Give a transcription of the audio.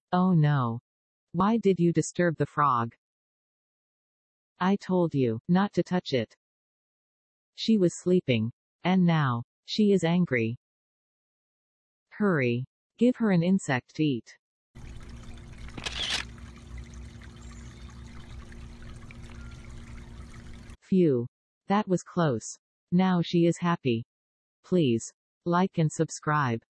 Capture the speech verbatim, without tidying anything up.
Oh no. Why did you disturb the frog? I told you not to touch it. She was sleeping. And now she is angry. Hurry. Give her an insect to eat. Phew. That was close. Now she is happy. Please like and subscribe.